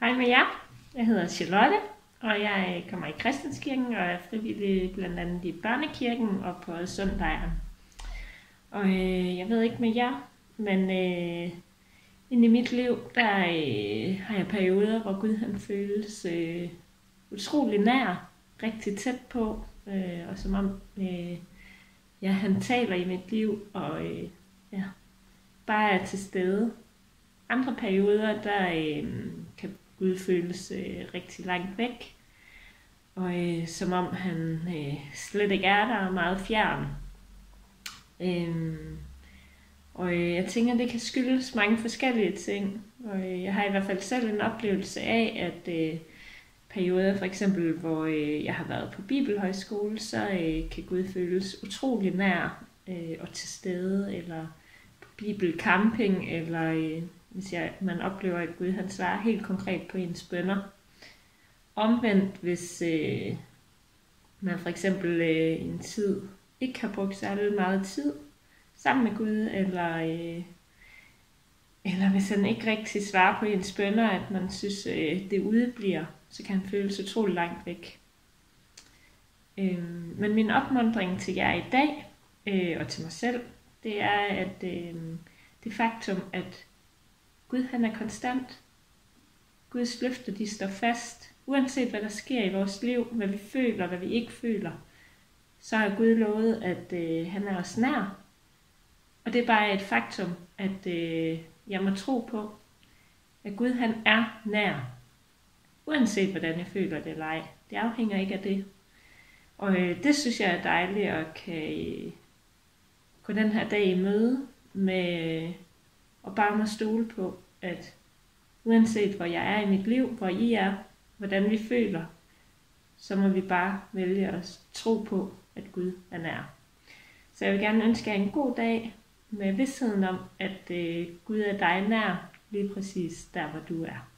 Hej med jer. Jeg hedder Charlotte, og jeg kommer i Christianskirken og er frivillig blandt andet i børnekirken og på søndageren. Og jeg ved ikke med jer, men inde i mit liv, der har jeg perioder, hvor Gud han føles utrolig nær, rigtig tæt på, og som om han taler i mit liv, og bare er til stede. Andre perioder, der kan Gud føles rigtig langt væk, og som om han slet ikke er der, og meget fjern. Og jeg tænker, at det kan skyldes mange forskellige ting, og jeg har i hvert fald selv en oplevelse af, at perioder for eksempel, hvor jeg har været på bibelhøjskole, så kan Gud føles utrolig nær og til stede, eller på bibelcamping, eller hvis man oplever, at Gud han svarer helt konkret på ens bønner. Omvendt, hvis man for eksempel i en tid ikke har brugt særlig meget tid sammen med Gud, eller hvis han ikke rigtig svarer på ens bønner, at man synes, det udebliver, så kan han føles utrolig langt væk. Men min opmuntring til jer i dag, og til mig selv, det er, at det faktum, at Gud han er konstant. Guds løfter de står fast. Uanset hvad der sker i vores liv, hvad vi føler, hvad vi ikke føler, så har Gud lovet, at han er os nær. Og det er bare et faktum, at jeg må tro på, at Gud han er nær. Uanset hvordan jeg føler det eller ej. Det afhænger ikke af det. Og det synes jeg er dejligt at kan gå den her dag i møde med og bare må stole på, at uanset hvor jeg er i mit liv, hvor I er, hvordan vi føler, så må vi bare vælge at tro på, at Gud er nær. Så jeg vil gerne ønske jer en god dag med vidstheden om, at Gud er dig nær, lige præcis der, hvor du er.